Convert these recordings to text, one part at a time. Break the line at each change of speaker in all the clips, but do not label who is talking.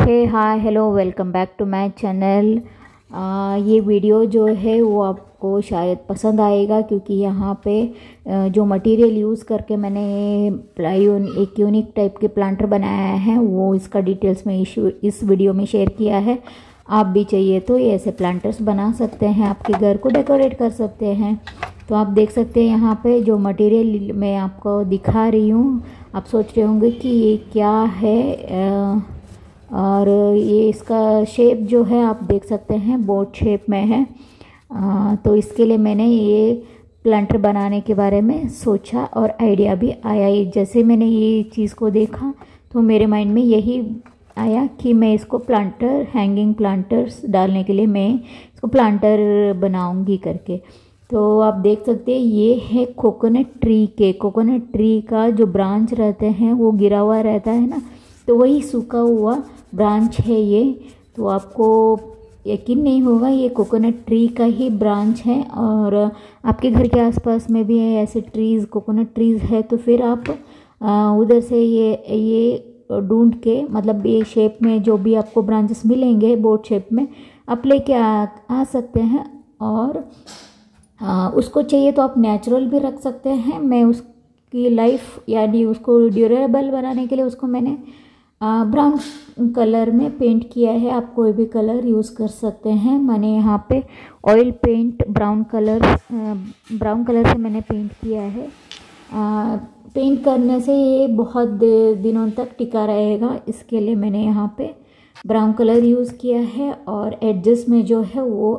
Hey hi hello welcome back to my channel. ये video जो है वो आपको शायद पसंद आएगा क्योंकि यहाँ पे जो मटेरियल यूज़ करके मैंने एक यूनिक टाइप के प्लांटर बनाया है वो इसका डिटेल्स में इस वीडियो में शेयर किया है। आप भी चाहिए तो ये ऐसे प्लांटर्स बना सकते हैं, आपके घर को डेकोरेट कर सकते हैं। तो आप देख सकते हैं यहाँ पे जो मटेरियल मैं आपको दिखा रही हूँ, आप सोच रहे होंगे कि ये क्या है। और ये इसका शेप जो है आप देख सकते हैं बोट शेप में है। तो इसके लिए मैंने ये प्लांटर बनाने के बारे में सोचा और आइडिया भी आया। ये जैसे मैंने ये चीज़ को देखा तो मेरे माइंड में यही आया कि मैं इसको प्लांटर, हैंगिंग प्लांटर्स डालने के लिए मैं इसको प्लांटर बनाऊंगी करके। तो आप देख सकते हैं ये है कोकोनट ट्री का जो ब्रांच रहते हैं वो गिरा हुआ रहता है ना, तो वही सूखा हुआ ब्रांच है ये। तो आपको यकीन नहीं होगा ये कोकोनट ट्री का ही ब्रांच है। और आपके घर के आसपास में भी ऐसे ट्रीज़, कोकोनट ट्रीज़ है तो फिर आप उधर से ये ढूंढ के, मतलब ये शेप में जो भी आपको ब्रांचेस मिलेंगे बोट शेप में, आप लेके आ सकते हैं। और उसको चाहिए तो आप नेचुरल भी रख सकते हैं। मैं उसकी लाइफ यानी उसको ड्यूरेबल बनाने के लिए उसको मैंने ब्राउन कलर में पेंट किया है। आप कोई भी कलर यूज़ कर सकते हैं। मैंने यहाँ पे ऑयल पेंट ब्राउन कलर से मैंने पेंट किया है। पेंट करने से ये बहुत दिनों तक टिका रहेगा, इसके लिए मैंने यहाँ पे ब्राउन कलर यूज़ किया है। और एडजस्ट में जो है वो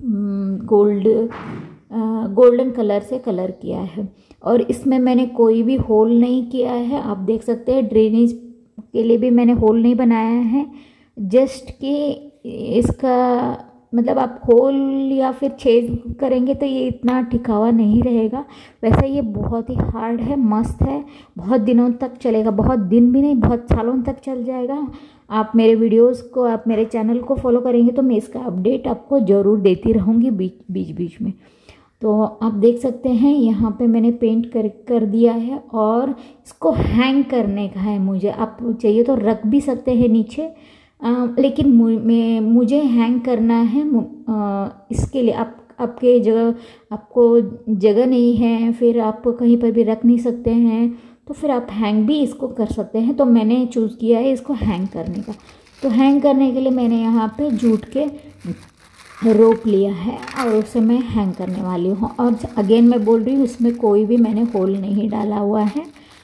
गोल्डन कलर से कलर किया है। और इसमें मैंने कोई भी होल नहीं किया है। आप देख सकते हैं ड्रेनेज के लिए भी मैंने होल नहीं बनाया है, जस्ट कि इसका मतलब आप होल या फिर छेद करेंगे तो ये इतना टिकावा नहीं रहेगा। वैसे ये बहुत ही हार्ड है, मस्त है, बहुत दिनों तक चलेगा, बहुत दिन भी नहीं बहुत सालों तक चल जाएगा। आप मेरे वीडियोस को, आप मेरे चैनल को फॉलो करेंगे तो मैं इसका अपडेट आपको ज़रूर देती रहूँगी बीच में। तो आप देख सकते हैं यहाँ पे मैंने पेंट कर दिया है। और इसको हैंग करने का है मुझे, आप चाहिए तो रख भी सकते हैं नीचे, लेकिन मुझे हैंग करना है। इसके लिए आपके आपको जगह नहीं है, फिर आप कहीं पर भी रख नहीं सकते हैं, तो फिर आप हैंग भी इसको कर सकते हैं। तो मैंने चूज़ किया है इसको हैंग करने का। तो हैंग करने के लिए मैंने यहाँ पे जूट के रोप लिया है और उसे मैं हैंग करने वाली हूँ। और अगेन मैं बोल रही हूँ इसमें कोई भी मैंने होल नहीं डाला हुआ है।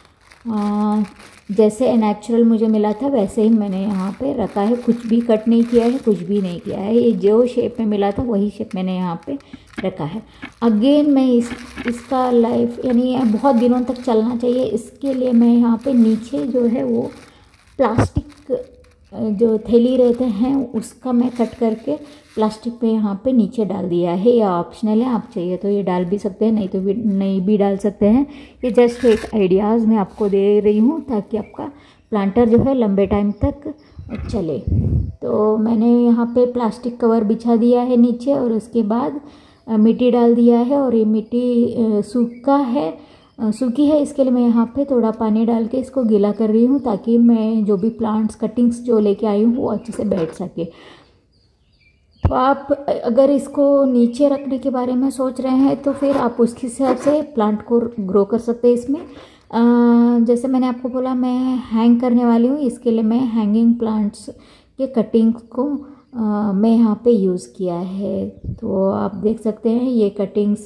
जैसे नेचुरल मुझे मिला था वैसे ही मैंने यहाँ पे रखा है, कुछ भी कट नहीं किया है, कुछ भी नहीं किया है। ये जो शेप में मिला था वही शेप मैंने यहाँ पे रखा है। अगेन मैं इसका लाइफ यानी बहुत दिनों तक चलना चाहिए, इसके लिए मैं यहाँ पे नीचे जो है वो प्लास्टिक जो थैली रहते हैं उसका मैं कट करके प्लास्टिक पे यहाँ पे नीचे डाल दिया है। ये ऑप्शनल है, आप चाहिए तो ये डाल भी सकते हैं, नहीं तो नहीं भी डाल सकते हैं। ये जस्ट एक आइडियाज़ मैं आपको दे रही हूँ ताकि आपका प्लांटर जो है लंबे टाइम तक चले। तो मैंने यहाँ पे प्लास्टिक कवर बिछा दिया है नीचे और उसके बाद मिट्टी डाल दिया है। और ये मिट्टी सूखी है, इसके लिए मैं यहाँ पे थोड़ा पानी डाल के इसको गीला कर रही हूँ ताकि मैं जो भी प्लांट्स कटिंग्स जो लेके आई हूँ वो अच्छे से बैठ सके। तो आप अगर इसको नीचे रखने के बारे में सोच रहे हैं तो फिर आप उसके हिसाब से प्लांट को ग्रो कर सकते हैं इसमें। जैसे मैंने आपको बोला मैं हैंग करने वाली हूँ, इसके लिए मैं हैंगिंग प्लांट्स के कटिंग्स को मैं यहाँ पे यूज़ किया है। तो आप देख सकते हैं ये कटिंग्स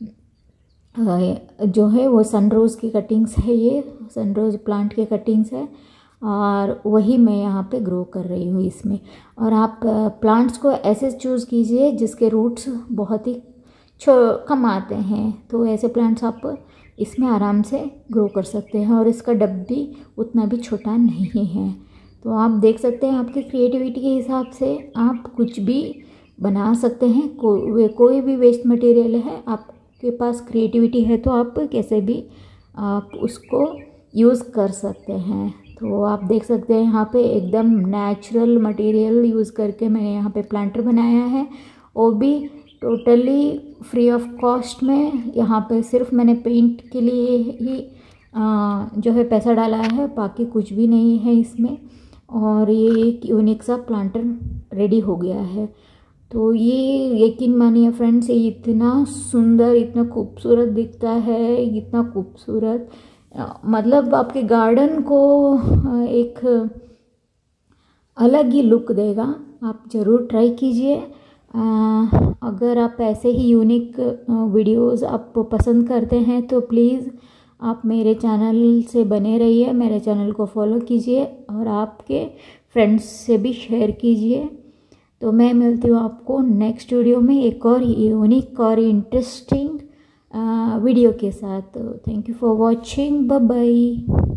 जो है वो सनरोज़ की कटिंग्स है, ये सनरोज़ प्लांट के कटिंग्स है और वही मैं यहाँ पे ग्रो कर रही हूँ इसमें। और आप प्लांट्स को ऐसे चूज़ कीजिए जिसके रूट्स बहुत ही कम आते हैं, तो ऐसे प्लांट्स आप इसमें आराम से ग्रो कर सकते हैं। और इसका डब भी उतना भी छोटा नहीं है। तो आप देख सकते हैं आपकी क्रिएटिविटी के हिसाब से आप कुछ भी बना सकते हैं। कोई भी वेस्ट मटेरियल है, आपके पास क्रिएटिविटी है तो आप कैसे भी आप उसको यूज़ कर सकते हैं। तो आप देख सकते हैं यहाँ पे एकदम नेचुरल मटेरियल यूज़ करके मैंने यहाँ पे प्लांटर बनाया है, वो भी टोटली फ्री ऑफ कॉस्ट में। यहाँ पे सिर्फ मैंने पेंट के लिए ही जो है पैसा डाला है, बाकी कुछ भी नहीं है इसमें। और ये एक यूनिक सा प्लांटर रेडी हो गया है। तो ये यकीन मानिए फ्रेंड्स, ये इतना सुंदर, इतना खूबसूरत दिखता है, इतना खूबसूरत, मतलब आपके गार्डन को एक अलग ही लुक देगा। आप ज़रूर ट्राई कीजिए। अगर आप ऐसे ही यूनिक वीडियोस आप पसंद करते हैं तो प्लीज़ आप मेरे चैनल से बने रहिए, मेरे चैनल को फॉलो कीजिए और आपके फ्रेंड्स से भी शेयर कीजिए। तो मैं मिलती हूँ आपको नेक्स्ट वीडियो में एक और यूनिक और इंटरेस्टिंग वीडियो के साथ। Thank you for watching, bye bye.